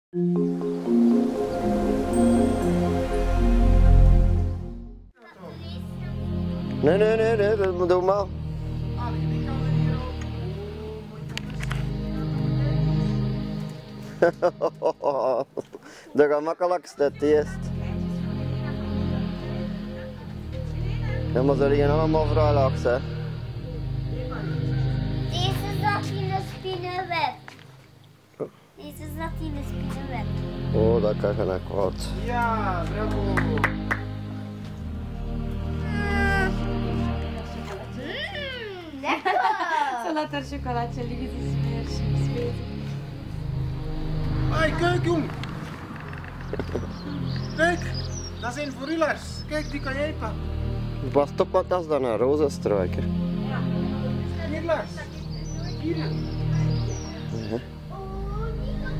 Nee, dat moet normaal. De gemakkelijkste het eerst. Ja, maar ze liggen allemaal vrijlags, hè. Deze zat in de spinnenweb. Deze zat in de spinnenweb. Oh, dat kan je kwaad. Ja, bravo. Lekker! Ze laat haar chocolaatje liggen, ze is meer bezig. Hé, kijk jong. Kijk, dat zijn voor Lars. Kijk, die kan jij pakken. Pas op wat als dan een roze struiker. Hier Lars. Hier. Oh, die kan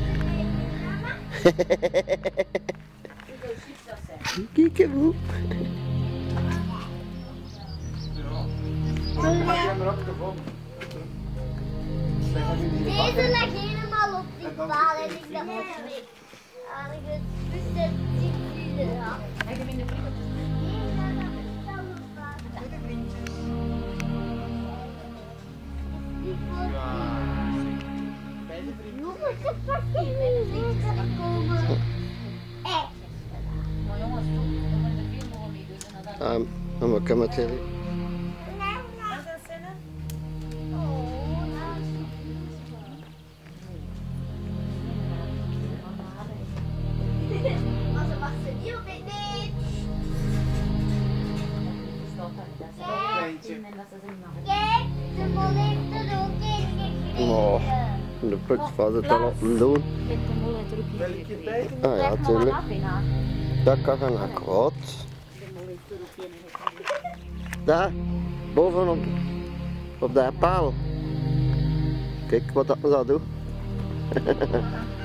beter. Kijk hem op. Deze lag helemaal op die paal en ik dacht dat ik ergens tussen die vielen had. Leg hem in de prikkeltjes. Jongens, ze pakken niet komen. Maar jongens, toch, we moeten er veel mogen mee doen. Dan moet ik met jullie. Wat is dat, Senne? Maar ze mag ze niet op het net. Kijk, de mol heeft er ook in gekregen. Oh, de put was het al op hem doen. Met de mol heeft er ook Wil in ik je gekregen. bij? Ah ja, tuurlijk. Dat kan je naar kwaad. De mol heeft er ook in gekregen. Daar, bovenop op die paal. Kijk wat dat zou doen. Wat is het?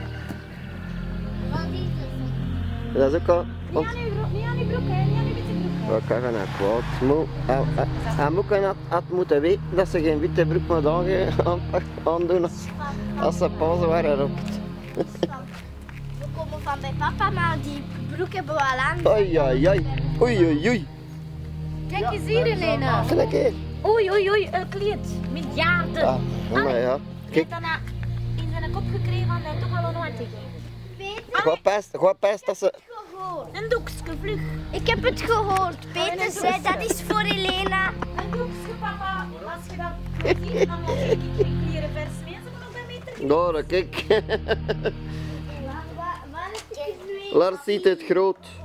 Dat is ook al. Niet aan uw broek, hè. Niet aan uw witte broek. Dat kan je naar kwaad. Hij moet had moeten weten dat ze geen witte broek moet aandoen als ze pauze waren erop. We komen van bij papa, maar die broek hebben we al aan. Oei, oei, oei. Oei, oei, oei. Kijk eens hier, Helena. Kijk eens. Oei, oei, oei, een kleed. Miljarden. Ah, maar ja. Kijk. Kijk, Hij heeft dan in zijn kop gekregen van hij toch al een hand te geven. goed pest dat ze... Een doekje, vlug. Ik heb het gehoord. Peter zei dat is voor Helena. Een doekje, papa. Als je dat ziet, dan moet ik geen kleren vers mee. Ze moeten nog bij meter. Daar, kijk. Waar is het nu? Lars ziet het groot.